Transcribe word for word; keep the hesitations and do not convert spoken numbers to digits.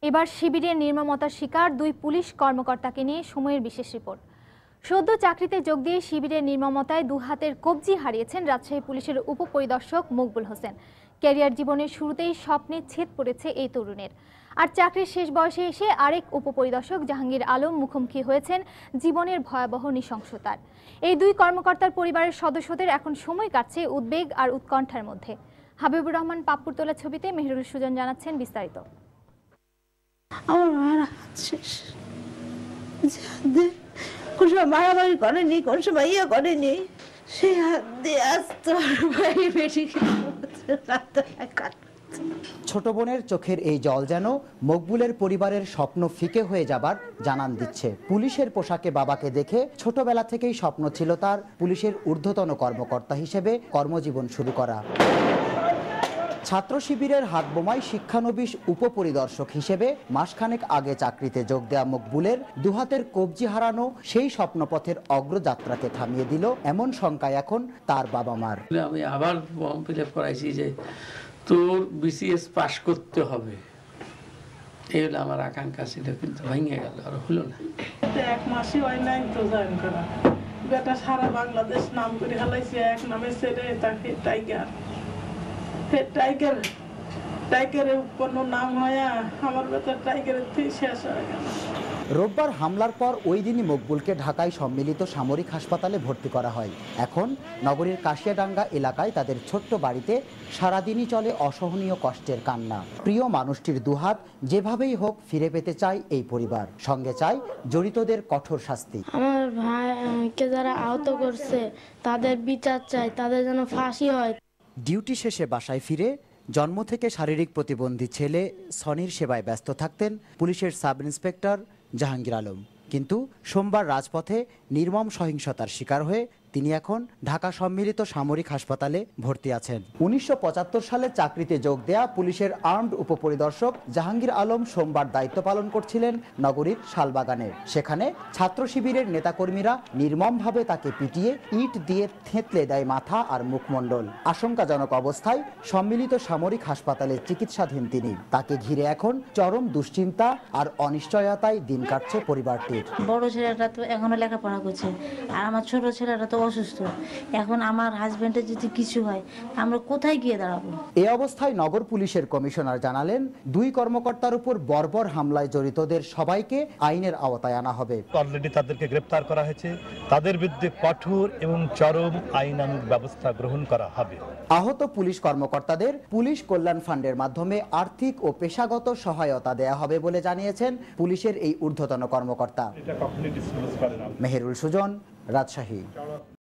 এবার শিবিরের নির্মমতার শিকার দুই পুলিশ কর্মকর্তাকে নিয়ে সময়ের বিশেষ রিপোর্ট। সদ্য চাকরিতে যোগ দিয়ে শিবিরের নির্মমতায় দুহাতের কবজি হারিয়েছেন রাজশাহী পুলিশের উপপরিদর্শক মকবুল হোসেন। ক্যারিয়ার জীবনের শুরুতেই স্বপ্নে ছেদ পড়েছে এই তরুণের। আর চাকরির শেষ বয়সে এসে আরেক উপপরিদর্শক জাহাঙ্গীর আলম মুখোমুখি হয়েছেন জীবনের ভয়াবহ নৃশংসতার। এই দুই কর্মকর্তার পরিবারের সদস্যদের এখন সময় কাটছে উদ্বেগ আর উৎকণ্ঠার মধ্যে। হাবিবুর রহমান পাপ্পুর তোলা ছবিতে মেহেরুল সুজন জানাচ্ছেন বিস্তারিত। আমার মারা শেষ, কোন সময় মারামারি করেনি, কোন সময় ইয়ে করেনি, সে হাত দিয়ে আসতো ছোট বোনের চোখের এই জল যেন মকবুলের পরিবারের স্বপ্ন ফিকে হয়ে যাবার জানান দিচ্ছে। পুলিশের পোশাকে বাবাকে দেখে ছোটবেলা থেকেই স্বপ্ন ছিল তার পুলিশের ঊর্ধ্বতন কর্মকর্তা হিসেবে কর্মজীবন শুরু করা। ছাত্র শিবিরের হাতবোমায় শিক্ষানবিশ উপপরিদর্শক হিসেবে মাসখানেক আগে চাকরিতে যোগ দেয়া মকবুলের দুহাতের কবজি হারানো সেই স্বপ্নপথের অগ্রযাত্রাকে থামিয়ে দিল এমন শঙ্কায় এখন তার বাবা মার। আমি আবার ফর্ম ফিল আপ করাইছি যে তোর বিসিএস পাস করতে হবে, এই হলো আমার আকাঙ্ক্ষা ছিল, কিন্তু ভেঙে গেল, আর হলো না। এক মাসই হয় নাই তো জয়েন করা, বেটা সারা বাংলাদেশ নাম করে হালাইছে, এক নামে ছেড়ে তাকে টাইগার, ফের টাইগার টাইগারের উৎপন্ন নাম হয়, আমার বেটা টাইগারের থেকে শেষ হয়ে গেল। রোববার হামলার পর ওই দিনই মকবুলকে ঢাকায় সম্মিলিত সামরিক হাসপাতালে ভর্তি করা হয়। এখন নগরীর কাশিয়াডাঙ্গা এলাকায় তাদের ছোট্ট বাড়িতে সারাদিনই চলে অসহনীয় কষ্টের কান্না। প্রিয় মানুষটির দুহাত যেভাবেই হোক ফিরে পেতে চায় এই পরিবার, সঙ্গে চায় জড়িতদের কঠোর শাস্তি। আমার ভাইকে যারা আহত করছে তাদের বিচার চাই, তাদের যেন ফাঁসি হয়। ডিউটি শেষে বাসায় ফিরে জন্ম থেকে শারীরিক প্রতিবন্ধী ছেলে সনির সেবায় ব্যস্ত থাকতেন পুলিশের সাব ইন্সপেক্টর জাহাঙ্গীর আলম। কিন্তু সোমবার রাজপথে নির্মম সহিংসতার শিকার হয়ে তিনি এখন ঢাকা সম্মিলিত সামরিক হাসপাতালে ভর্তি আছেন। উনিশশো পঁচাত্তর সালে চাকরিতে যোগ দেয়া পুলিশের আর্মড উপপরিদর্শক জাহাঙ্গীর আলম সোমবার দায়িত্ব পালন করছিলেন নগরীর শালবাগানে। সেখানে ছাত্র শিবিরের নেতাকর্মীরা নির্মমভাবে তাকে পিটিয়ে ইট দিয়ে থেঁতলে দেয় মাথা আর মুখমণ্ডল। আশঙ্কাজনক অবস্থায় সম্মিলিত সামরিক হাসপাতালে চিকিৎসাধীন তিনি। তাকে ঘিরে এখন চরম দুশ্চিন্তা আর অনিশ্চয়তায় দিন কাটছে পরিবারটির। বড় ছেলেটা তো এখনো লেখাপড়া করছে, আর আমার ছোট ছেলেটা তো অসুস্থ। এখন আমার হাজবেন্ডের যদি কিছু হয় আমরা কোথায় গিয়ে দাঁড়াবো? এই অবস্থায় নগর পুলিশের কমিশনার জানালেন, দুই কর্মকর্তার উপর বর্বর হামলায় জড়িতদের সবাইকে আইনের আওতায় আনা হবে। অলরেডি তাদেরকে গ্রেপ্তার করা হয়েছে, তাদের বিরুদ্ধে কঠোর এবং চরম আইনানুগ ব্যবস্থা গ্রহণ করা হবে। আহত পুলিশ কর্মকর্তাদের পুলিশ কল্যাণ ফান্ডের মাধ্যমে আর্থিক ও পেশাগত সহায়তা দেয়া হবে বলে জানিয়েছেন পুলিশের এই ঊর্ধ্বতন কর্মকর্তা। মেহেরুল সুজন, রাজশাহী।